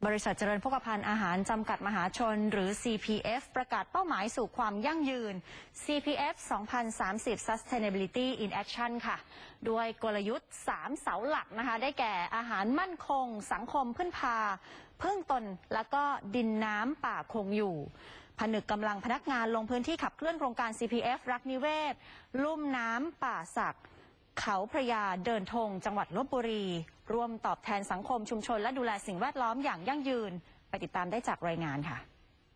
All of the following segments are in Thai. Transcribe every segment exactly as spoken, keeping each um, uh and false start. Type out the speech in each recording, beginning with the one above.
บริษัทเจริญโภคภัณฑ์อาหารจำกัดมหาชนหรือ ซี พี เอฟ ประกาศเป้าหมายสู่ความยั่งยืน ซี พี เอฟ สองพันสามสิบ Sustainability in Action ค่ะด้วยกลยุทธ์สามเสาหลักนะคะได้แก่อาหารมั่นคงสังคมพึ่งพาพึ่งตนแล้วก็ดินน้ำป่าคงอยู่ผนึกกำลังพนักงานลงพื้นที่ขับเคลื่อนโครงการ ซี พี เอฟ รักนิเวศลุ่มน้ำป่าสักเขาพระยาเดินธงจังหวัดลพบุรีร่วมตอบแทนสังคมชุมชนและดูแลสิ่งแวดล้อมอย่างยั่งยืนไปติดตามได้จากรายงานค่ะ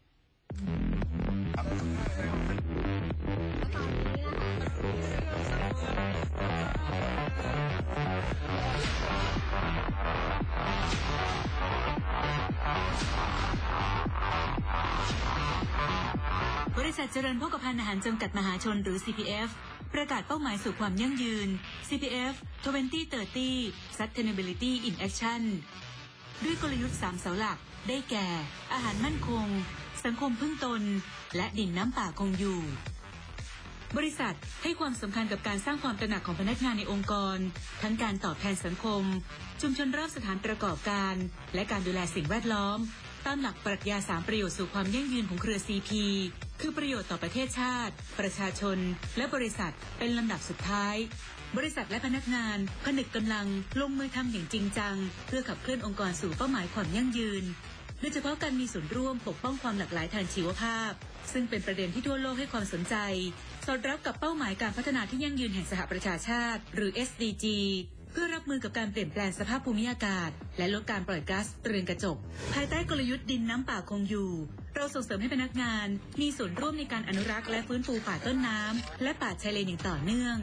บริษัทเจริญโภคภัณฑ์อาหารจำกัดมหาชนหรือ ซี พี เอฟ ประกาศเป้าหมายสู่ความยั่งยืน ซี พี เอฟ สองพันสามสิบ Sustainability in Action ด้วยกลยุทธ์สามเสาหลักได้แก่อาหารมั่นคงสังคมพึ่งตนและดินน้ำป่าคงอยู่บริษัทให้ความสำคัญกับการสร้างความตระหนักของพนักงานในองค์กรทั้งการตอบแทนสังคมชุมชนรอบสถานประกอบการและการดูแลสิ่งแวดล้อมตามหลักปรัชญาสามประโยชน์สู่ความยั่งยืนของเครือ ซี พี คือประโยชน์ต่อประเทศชาติประชาชนและบริษัทเป็นลำดับสุดท้ายบริษัทและพนักงานผนึกกำลังลงมือทำอย่างจริงจังเพื่อขับเคลื่อนองค์กรสู่เป้าหมายความยั่งยืนโดยเฉพาะการมีส่วนร่วมปกป้องความหลากหลายทางชีวภาพซึ่งเป็นประเด็นที่ทั่วโลกให้ความสนใจสอดรับกับเป้าหมายการพัฒนาที่ยั่งยืนแห่งสหประชาชาติหรือ เอส ดี จี เพื่อรับมือกับการเปลี่ยนแปลงสภาพภูมิอากาศและลดการปล่อยก๊าซเรือนกระจกภายใต้กลยุทธ์ดินน้ำป่าคงอยู่เราส่งเสริมให้พนักงานมีส่วนร่วมในการอนุรักษ์และฟื้นฟูป่าต้นน้ำและป่าชายเลนอย่างต่อเนื่อง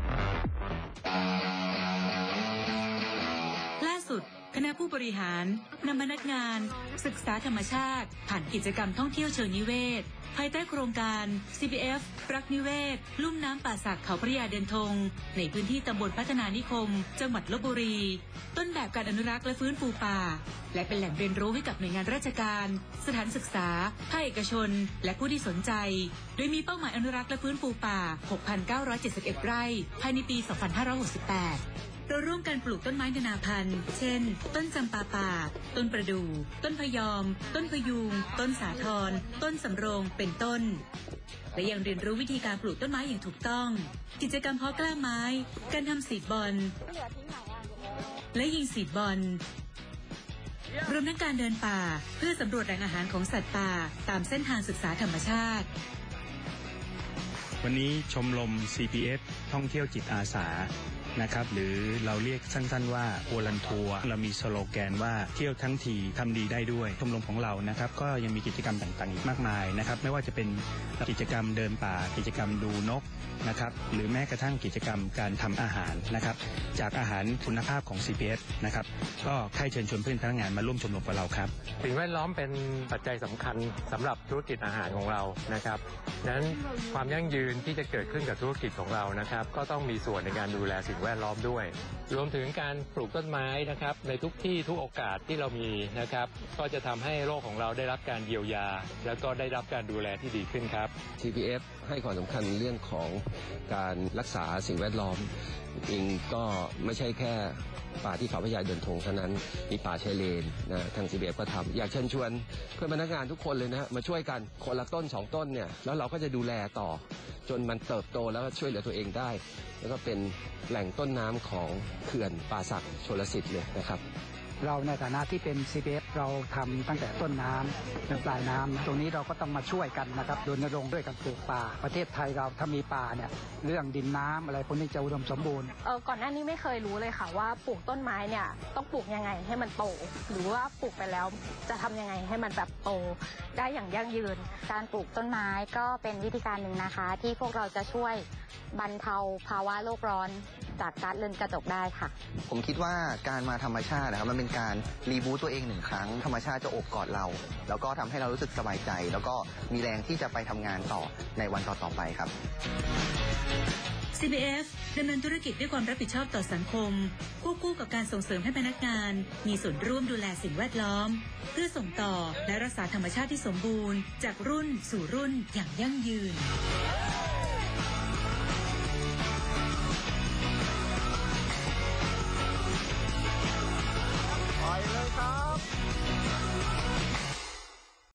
ล่าสุดคณะผู้บริหารนำพนักงานศึกษาธรรมชาติผ่านกิจกรรมท่องเที่ยวเชิงนิเวศภายใต้โครงการ ซี พี เอฟ รักนิเวศลุ่มน้ำป่าสักเขาพระยาเดินธงในพื้นที่ตำบลพัฒนานิคมจังหวัดลพบุรีต้นแบบการอนุรักษ์และฟื้นฟูป่าและเป็นแหล่งเรียนรู้ให้กับหน่วยงานราชการสถานศึกษาภาคเอกชนและผู้ที่สนใจโดยมีเป้าหมายอนุรักษ์และฟื้นฟูป่า หกพันเก้าร้อยเจ็ดสิบเอ็ด ไร่ภายในปี สองพันห้าร้อยหกสิบแปดเราร่วมกันปลูกต้นไม้นานาพันธุ์เช่นต้นจำปาป่าต้นประดู่ต้นพยอมต้นพยุงต้นสาทรต้นสำโรงเป็นต้นและยังเรียนรู้วิธีการปลูกต้นไม้อย่างถูกต้องกิจกรรมเพาะกล้าไม้การทำซีดบอลและยิงซีดบอลรวมทั้งการเดินป่าเพื่อสำรวจแหล่งอาหารของสัตว์ป่าตามเส้นทางศึกษาธรรมชาติวันนี้ชมรม ซี พี เอฟ ท่องเที่ยวจิตอาสานะครับหรือเราเรียกสั้นๆว่าโอลันทัวร์เรามีสโลแกนว่าเที่ยวทั้งทีทำดีได้ด้วยชมรมของเรานะครับก็ยังมีกิจกรรมต่างๆอีกมากมายนะครับไม่ว่าจะเป็นกิจกรรมเดินป่ากิจกรรมดูนกนะครับหรือแม้กระทั่งกิจกรรมการทำอาหารนะครับจากอาหารคุณภาพของ ซี พี เอฟ นะครับก็ให้เชิญชวนเพื่อนพนักงานมาร่วมชมรมกับเราครับสิ่งแวดล้อมเป็นปัจจัยสำคัญสำหรับธุรกิจอาหารของเรานะครับดังนั้นความยั่งยืนที่จะเกิดขึ้นกับธุรกิจของเรานะครับก็ต้องมีส่วนในการดูแลสิ่งแวดล้อมด้วยรวมถึงการปลูกต้นไม้นะครับในทุกที่ทุกโอกาสที่เรามีนะครับก็จะทำให้โลกของเราได้รับการเยียวยาแล้วก็ได้รับการดูแลที่ดีขึ้นครับซี พี เอฟ ให้ความสำคัญเรื่องของการรักษาสิ่งแวดล้อมจริงก็ไม่ใช่แค่ป่าที่เขาพระยาเดินธงเท่านั้นมีป่าชายเลนนะทาง ซี พี เอฟ ก็ทำอยากเชิญชวนเพื่อนพนักงานทุกคนเลยนะฮะมาช่วยกันคนละต้นสองต้นเนี่ยแล้วเราก็จะดูแลต่อจนมันเติบโตแล้วก็ช่วยเหลือตัวเองได้แล้วก็เป็นแหล่งต้นน้ำของเขื่อนป่าสักชลสิทธิ์เลยนะครับเราในฐานะที่เป็น ซี พี เอฟ เราทำตั้งแต่ต้นน้ำจนปลายน้ำตรงนี้เราก็ต้องมาช่วยกันนะครับรณรงค์ด้วยกันปลูกป่าประเทศไทยเราถ้ามีป่าเนี่ยเรื่องดินน้ำอะไรพวกนี้จะอุดมสมบูรณ์เออก่อนหน้านี้ไม่เคยรู้เลยค่ะว่าปลูกต้นไม้เนี่ยต้องปลูกยังไงให้มันโตหรือว่าปลูกไปแล้วจะทำยังไงให้มันแบบโตได้อย่างยั่งยืนการปลูกต้นไม้ก็เป็นวิธีการหนึ่งนะคะที่พวกเราจะช่วยบรรเทาภาวะโลกร้อนจากก๊าซเรือนกระจกได้ค่ะผมคิดว่าการมาธรรมชาตินะครับมันเป็นการรีบูตตัวเองหนึ่งครั้งธรรมชาติจะโอบกอดเราแล้วก็ทำให้เรารู้สึกสบายใจแล้วก็มีแรงที่จะไปทำงานต่อในวันต่อๆไปครับซี พี เอฟ ดำเนินธุรกิจด้วยความรับผิดชอบต่อสังคมควบคู่กับการส่งเสริมให้พนักงานมีส่วนร่วมดูแลสิ่งแวดล้อมเพื่อส่งต่อและรักษาธรรมชาติที่สมบูรณ์จากรุ่นสู่รุ่นอย่างยั่งยืน